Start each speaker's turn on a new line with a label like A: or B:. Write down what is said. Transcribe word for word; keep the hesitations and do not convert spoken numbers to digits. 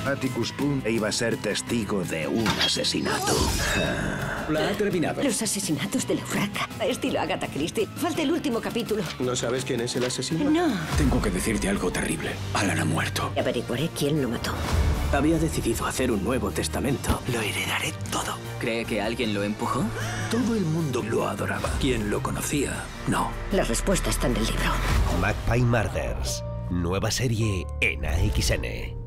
A: Atticus Punk iba a ser testigo de un asesinato.
B: La ha terminado.
C: Los asesinatos de la Urraca. Estilo Agatha Christie. Falta el último capítulo.
D: ¿No sabes quién es el asesino?
C: No.
B: Tengo que decirte algo terrible. Alan ha muerto.
C: Averiguaré quién lo mató.
E: Había decidido hacer un nuevo testamento.
F: Lo heredaré todo.
E: ¿Cree que alguien lo empujó?
F: Todo el mundo lo adoraba. ¿Quién lo conocía? No.
C: La respuesta está en el libro.
G: Magpie Murders. Nueva serie en A X N.